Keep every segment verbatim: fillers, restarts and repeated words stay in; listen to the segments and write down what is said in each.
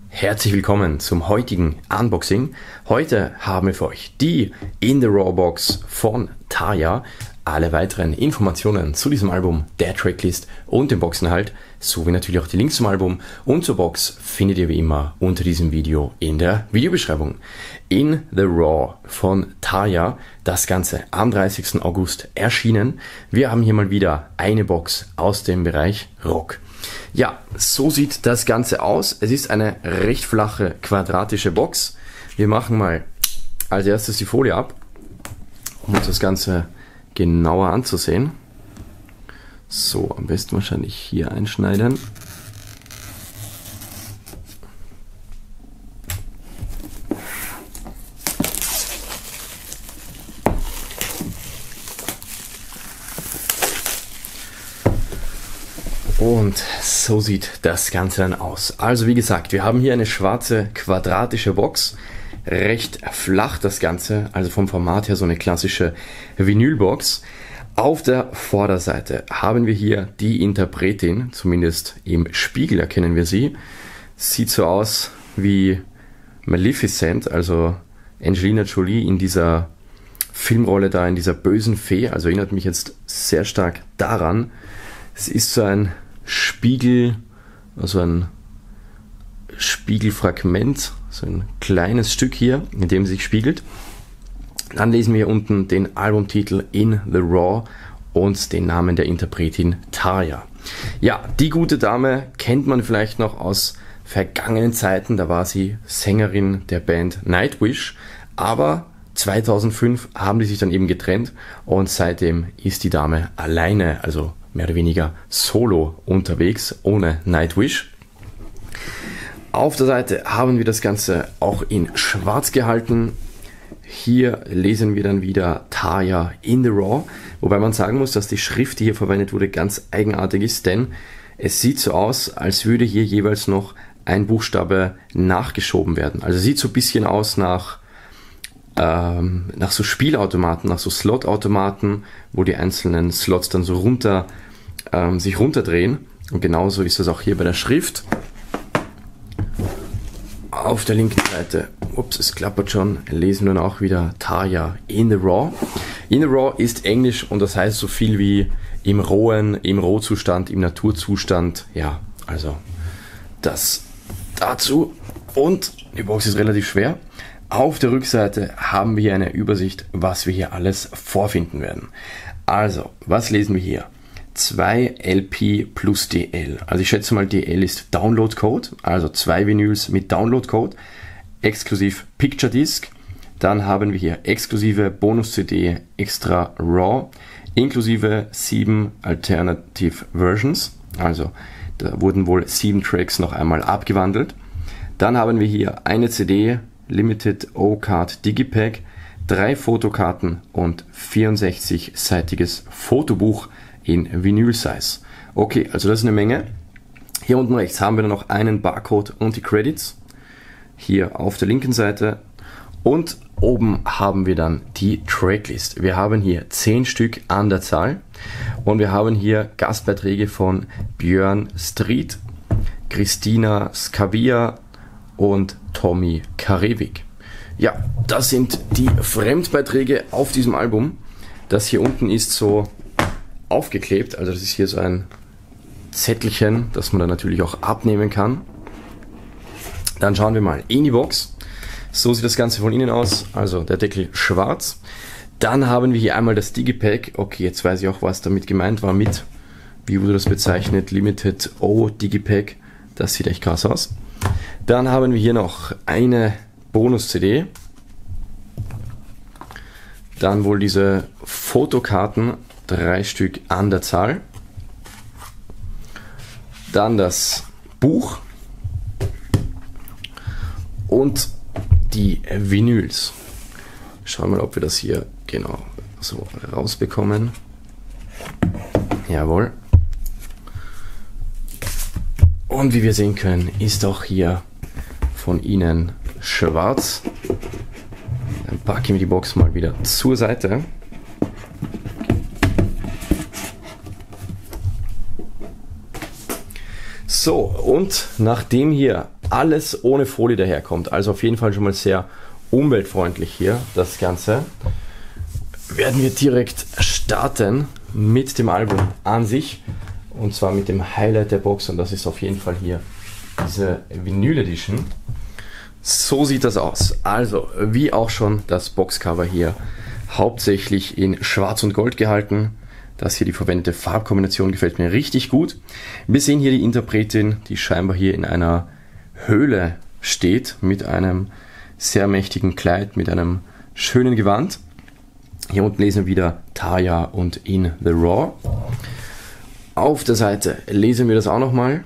Herzlich willkommen zum heutigen Unboxing. Heute haben wir für euch die In The Raw Box von Tarja. Alle weiteren Informationen zu diesem Album, der Tracklist und dem Boxinhalt, sowie natürlich auch die Links zum Album und zur Box findet ihr wie immer unter diesem Video in der Videobeschreibung. In The Raw von Tarja, das Ganze am dreißigsten August erschienen. Wir haben hier mal wieder eine Box aus dem Bereich Rock. Ja, so sieht das Ganze aus. Es ist eine recht flache, quadratische Box. Wir machen mal als erstes die Folie ab, um uns das Ganze genauer anzusehen. So, am besten wahrscheinlich hier einschneiden. Und so sieht das Ganze dann aus. Also wie gesagt, wir haben hier eine schwarze quadratische Box, recht flach das Ganze, also vom Format her so eine klassische Vinylbox. Auf der Vorderseite haben wir hier die Interpretin, zumindest im Spiegel erkennen wir sie. Sieht so aus wie Maleficent, also Angelina Jolie in dieser Filmrolle da, in dieser bösen Fee, also erinnert mich jetzt sehr stark daran. Es ist so ein Spiegel, also ein Spiegelfragment, so ein kleines Stück hier, in dem sich spiegelt. Dann lesen wir hier unten den Albumtitel In The Raw und den Namen der Interpretin Tarja. Ja, die gute Dame kennt man vielleicht noch aus vergangenen Zeiten, da war sie Sängerin der Band Nightwish, aber zweitausendfünf haben die sich dann eben getrennt und seitdem ist die Dame alleine, also mehr oder weniger solo unterwegs, ohne Nightwish. Auf der Seite haben wir das Ganze auch in schwarz gehalten. Hier lesen wir dann wieder Tarja In The Raw, wobei man sagen muss, dass die Schrift, die hier verwendet wurde, ganz eigenartig ist, denn es sieht so aus, als würde hier jeweils noch ein Buchstabe nachgeschoben werden. Also sieht so ein bisschen aus nach ähm, nach so Spielautomaten, nach so Slotautomaten, wo die einzelnen Slots dann so runter ähm, sich runterdrehen. Und genauso ist das auch hier bei der Schrift. Auf der linken Seite, ups, es klappert schon, lesen wir dann auch wieder Tarja In The Raw. In The Raw ist Englisch und das heißt so viel wie im Rohen, im Rohzustand, im Naturzustand. Ja, also das dazu. Und die Box ist relativ schwer. Auf der Rückseite haben wir eine Übersicht, was wir hier alles vorfinden werden. Also, was lesen wir hier? zwei L P plus D L. Also ich schätze mal, D L ist Download-Code, also zwei Vinyls mit Download-Code, exklusiv Picture Disc. Dann haben wir hier exklusive Bonus-C D Extra Raw, inklusive sieben Alternative Versions. Also da wurden wohl sieben Tracks noch einmal abgewandelt. Dann haben wir hier eine C D, Limited O-Card Digipack, drei Fotokarten und vierundsechzig-seitiges Fotobuch in Vinyl-Size. Okay, also das ist eine Menge. Hier unten rechts haben wir dann noch einen Barcode und die Credits. Hier auf der linken Seite. Und oben haben wir dann die Tracklist. Wir haben hier zehn Stück an der Zahl. Und wir haben hier Gastbeiträge von Björn Street, Christina Scavia und Tommy Karevik. Ja, das sind die Fremdbeiträge auf diesem Album. Das hier unten ist so aufgeklebt, also das ist hier so ein Zettelchen, das man dann natürlich auch abnehmen kann. Dann schauen wir mal in die Box. So sieht das Ganze von innen aus, also der Deckel schwarz. Dann haben wir hier einmal das Digipack. Okay, jetzt weiß ich auch, was damit gemeint war mit, wie wurde das bezeichnet, Limited O Digipack. Das sieht echt krass aus. Dann haben wir hier noch eine Bonus-C D. Dann wohl diese Fotokarten, drei Stück an der Zahl. Dann das Buch und die Vinyls. Schauen wir mal, ob wir das hier genau so rausbekommen. Jawohl. Und wie wir sehen können, ist auch hier von ihnen schwarz. Dann packen wir die Box mal wieder zur Seite. So, und nachdem hier alles ohne Folie daherkommt. Also auf jeden Fall schon mal sehr umweltfreundlich hier das Ganze. Werden wir direkt starten mit dem Album an sich. Und zwar mit dem Highlight der Box. Und das ist auf jeden Fall hier diese Vinyl Edition. So sieht das aus. Also, wie auch schon das Boxcover hier, hauptsächlich in Schwarz und Gold gehalten. Das hier, die verwendete Farbkombination, gefällt mir richtig gut. Wir sehen hier die Interpretin, die scheinbar hier in einer Höhle steht, mit einem sehr mächtigen Kleid, mit einem schönen Gewand. Hier unten lesen wir wieder Tarja und In the Raw. Auf der Seite lesen wir das auch nochmal.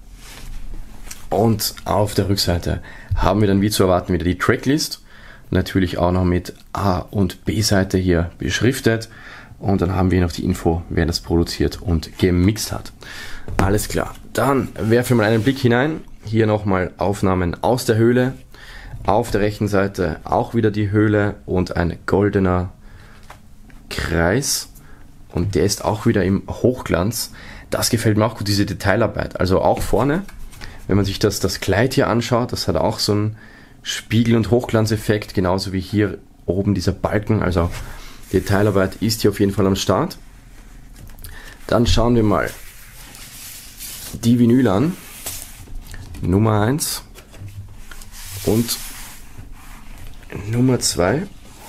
Und auf der Rückseite haben wir dann wie zu erwarten wieder die Tracklist. Natürlich auch noch mit A- und B-Seite hier beschriftet. Und dann haben wir noch die Info, wer das produziert und gemixt hat. Alles klar. Dann werfen wir mal einen Blick hinein. Hier nochmal Aufnahmen aus der Höhle. Auf der rechten Seite auch wieder die Höhle und ein goldener Kreis. Und der ist auch wieder im Hochglanz. Das gefällt mir auch gut, diese Detailarbeit. Also auch vorne. Wenn man sich das, das Kleid hier anschaut, das hat auch so einen Spiegel- und Hochglanzeffekt, genauso wie hier oben dieser Balken. Also Detailarbeit ist hier auf jeden Fall am Start. Dann schauen wir mal die Vinyl an. Nummer eins und Nummer zwei.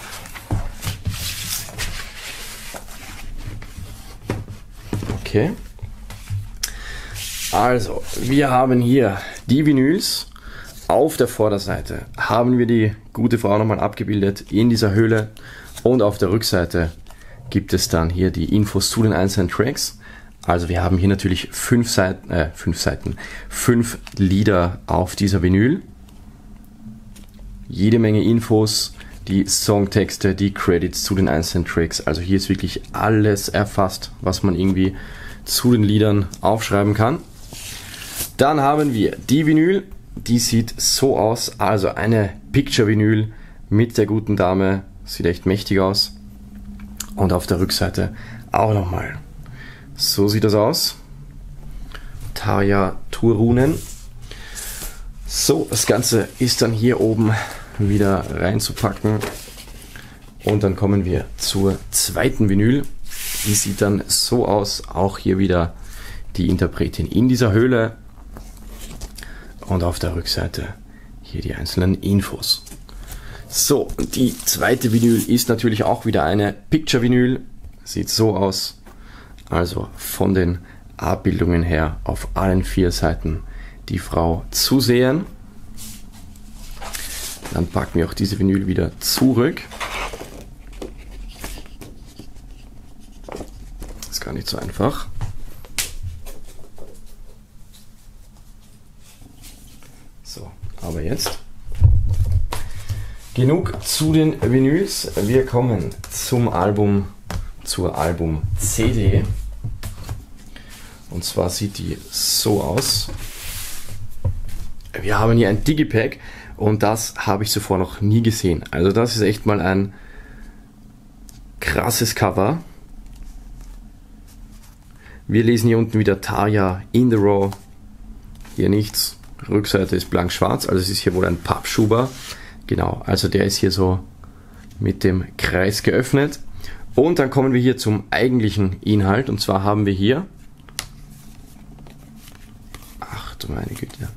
Okay. Also, wir haben hier die Vinyls. Auf der Vorderseite haben wir die gute Frau nochmal abgebildet in dieser Höhle. Und auf der Rückseite gibt es dann hier die Infos zu den einzelnen Tracks. Also wir haben hier natürlich fünf Seiten, äh, fünf Seiten, fünf Lieder auf dieser Vinyl. Jede Menge Infos, die Songtexte, die Credits zu den einzelnen Tracks. Also hier ist wirklich alles erfasst, was man irgendwie zu den Liedern aufschreiben kann. Dann haben wir die Vinyl, die sieht so aus, also eine Picture-Vinyl mit der guten Dame, sieht echt mächtig aus. Und auf der Rückseite auch nochmal. So sieht das aus. Tarja Turunen. So, das Ganze ist dann hier oben wieder reinzupacken. Und dann kommen wir zur zweiten Vinyl. Die sieht dann so aus, auch hier wieder die Interpretin in dieser Höhle. Und auf der Rückseite hier die einzelnen Infos. So, die zweite Vinyl ist natürlich auch wieder eine Picture-Vinyl. Sieht so aus. Also von den Abbildungen her auf allen vier Seiten die Frau zu sehen. Dann packen wir auch diese Vinyl wieder zurück. Das ist gar nicht so einfach. So, aber jetzt genug zu den Vinyls. Wir kommen zum Album, zur Album-C D. Und zwar sieht die so aus. Wir haben hier ein Digipack und das habe ich zuvor noch nie gesehen. Also das ist echt mal ein krasses Cover. Wir lesen hier unten wieder Tarja in the Raw. Hier nichts. Rückseite ist blank schwarz, also es ist hier wohl ein Pappschuber. Genau, also der ist hier so mit dem Kreis geöffnet. Und dann kommen wir hier zum eigentlichen Inhalt. Und zwar haben wir hier, ach du meine Güte.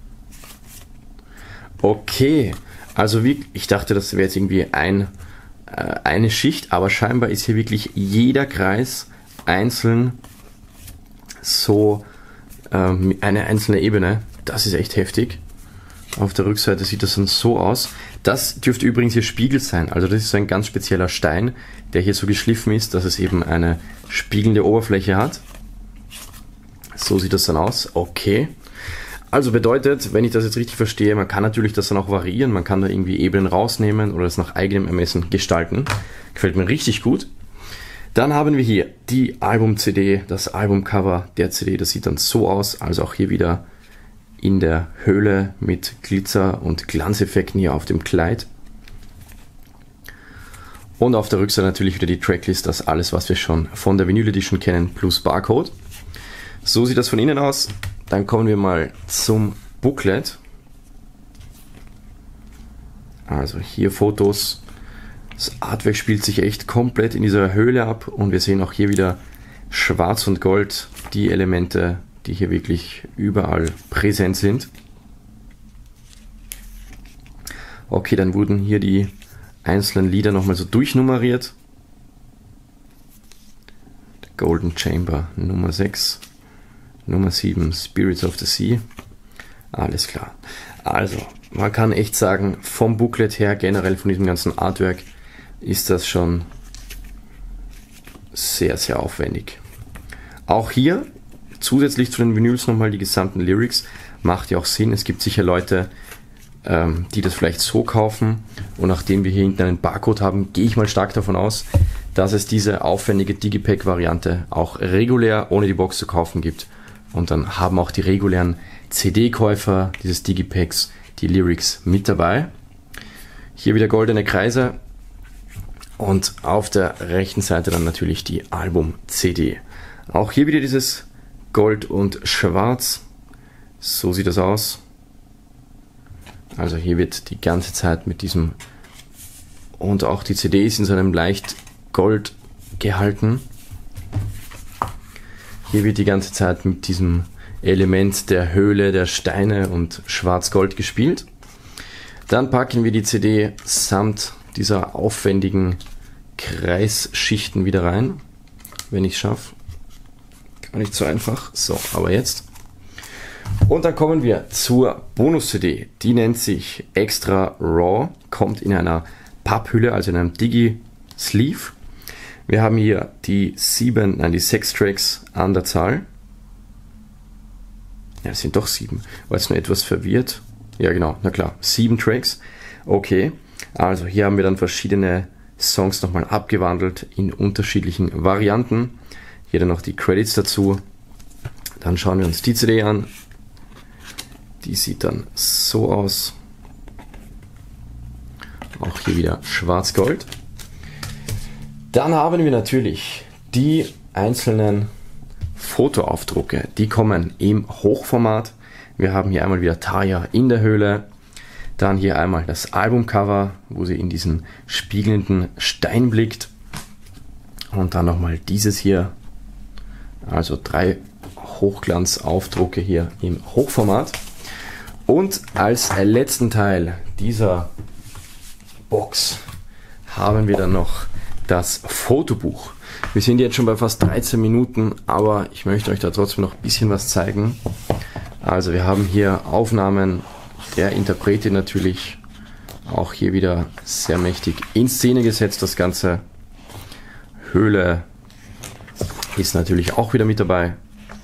Okay, also wie, ich dachte, das wäre jetzt irgendwie ein, äh, eine Schicht, aber scheinbar ist hier wirklich jeder Kreis einzeln so ähm, eine einzelne Ebene. Das ist echt heftig. Auf der Rückseite sieht das dann so aus. Das dürfte übrigens hier Spiegel sein. Also das ist so ein ganz spezieller Stein, der hier so geschliffen ist, dass es eben eine spiegelnde Oberfläche hat. So sieht das dann aus. Okay. Also bedeutet, wenn ich das jetzt richtig verstehe, man kann natürlich das dann auch variieren. Man kann da irgendwie Ebenen rausnehmen oder das nach eigenem Ermessen gestalten. Gefällt mir richtig gut. Dann haben wir hier die Album-C D, das Albumcover der C D. Das sieht dann so aus. Also auch hier wieder in der Höhle mit Glitzer- und Glanzeffekten hier auf dem Kleid. Und auf der Rückseite natürlich wieder die Tracklist, das alles, was wir schon von der Vinyl Edition kennen, plus Barcode. So sieht das von innen aus. Dann kommen wir mal zum Booklet. Also hier Fotos. Das Artwork spielt sich echt komplett in dieser Höhle ab und wir sehen auch hier wieder Schwarz und Gold, die Elemente, die hier wirklich überall präsent sind. Okay, dann wurden hier die einzelnen Lieder nochmal so durchnummeriert. Golden Chamber Nummer sechs, Nummer sieben Spirits of the Sea. Alles klar. Also, man kann echt sagen, vom Booklet her, generell von diesem ganzen Artwork, ist das schon sehr, sehr aufwendig. Auch hier, zusätzlich zu den Vinyls nochmal die gesamten Lyrics, macht ja auch Sinn. Es gibt sicher Leute, ähm, die das vielleicht so kaufen und nachdem wir hier hinten einen Barcode haben, gehe ich mal stark davon aus, dass es diese aufwendige Digipack-Variante auch regulär ohne die Box zu kaufen gibt. Und dann haben auch die regulären C D-Käufer dieses Digipacks die Lyrics mit dabei. Hier wieder goldene Kreise und auf der rechten Seite dann natürlich die Album-C D. Auch hier wieder dieses Gold und Schwarz. So sieht das aus. Also hier wird die ganze Zeit mit diesem und auch die C D ist in so einem leicht Gold gehalten. Hier wird die ganze Zeit mit diesem Element der Höhle, der Steine und Schwarz-Gold gespielt. Dann packen wir die C D samt dieser aufwendigen Kreisschichten wieder rein, wenn ich es schaffe. Gar nicht so einfach. So, aber jetzt. Und dann kommen wir zur Bonus-C D. Die nennt sich Extra Raw, kommt in einer Papphülle, also in einem Digi-Sleeve. Wir haben hier die sieben, nein, die sechs Tracks an der Zahl. Ja, es sind doch sieben. War jetzt nur etwas verwirrt. Ja, genau, na klar, sieben Tracks. Okay, also hier haben wir dann verschiedene Songs nochmal abgewandelt in unterschiedlichen Varianten. Hier dann noch die Credits dazu. Dann schauen wir uns die C D an. Die sieht dann so aus. Auch hier wieder Schwarz-Gold. Dann haben wir natürlich die einzelnen Fotoaufdrucke. Die kommen im Hochformat. Wir haben hier einmal wieder Tarja in der Höhle. Dann hier einmal das Albumcover, wo sie in diesen spiegelnden Stein blickt. Und dann nochmal dieses hier. Also drei Hochglanzaufdrucke hier im Hochformat. Und als letzten Teil dieser Box haben wir dann noch das Fotobuch. Wir sind jetzt schon bei fast dreizehn Minuten, aber ich möchte euch da trotzdem noch ein bisschen was zeigen. Also wir haben hier Aufnahmen der Interpretin natürlich, auch hier wieder sehr mächtig in Szene gesetzt. Das ganze Höhle ist natürlich auch wieder mit dabei.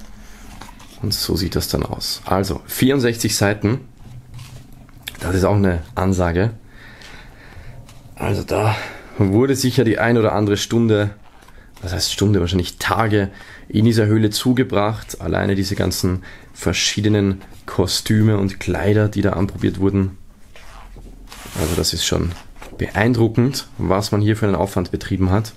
Und so sieht das dann aus. Also vierundsechzig Seiten, das ist auch eine Ansage. Also da wurde sicher die ein oder andere Stunde, was heißt Stunde, wahrscheinlich Tage in dieser Höhle zugebracht. Alleine diese ganzen verschiedenen Kostüme und Kleider, die da anprobiert wurden. Also das ist schon beeindruckend, was man hier für einen Aufwand betrieben hat.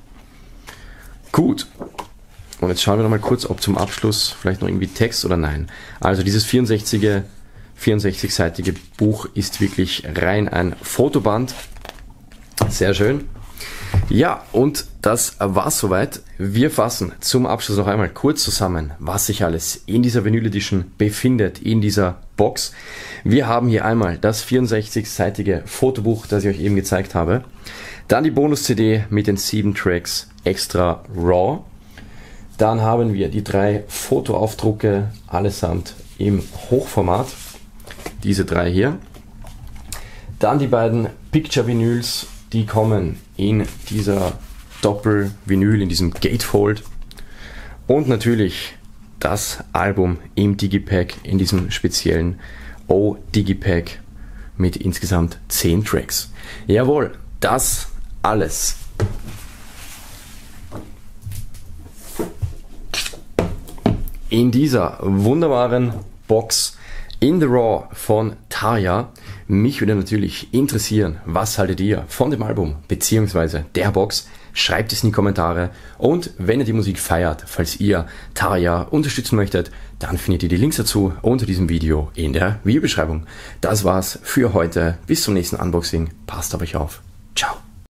Gut. Und jetzt schauen wir noch mal kurz, ob zum Abschluss vielleicht noch irgendwie Text oder nein. Also dieses vierundsechzig, vierundsechzig-seitige Buch ist wirklich rein ein Fotoband. Sehr schön. Ja, und das war's soweit. Wir fassen zum Abschluss noch einmal kurz zusammen, was sich alles in dieser Vinyl Edition befindet, in dieser Box. Wir haben hier einmal das vierundsechzig-seitige Fotobuch, das ich euch eben gezeigt habe. Dann die Bonus-C D mit den sieben Tracks Extra Raw. Dann haben wir die drei Fotoaufdrucke, allesamt im Hochformat. Diese drei hier. Dann die beiden Picture-Vinyls, die kommen in dieser Doppel-Vinyl, in diesem Gatefold. Und natürlich das Album im Digipack, in diesem speziellen O-Digipack mit insgesamt zehn Tracks. Jawohl, das alles. In dieser wunderbaren Box In the Raw von Tarja. Mich würde natürlich interessieren, was haltet ihr von dem Album bzw. der Box? Schreibt es in die Kommentare und wenn ihr die Musik feiert, falls ihr Tarja unterstützen möchtet, dann findet ihr die Links dazu unter diesem Video in der Videobeschreibung. Das war's für heute. Bis zum nächsten Unboxing. Passt auf euch auf.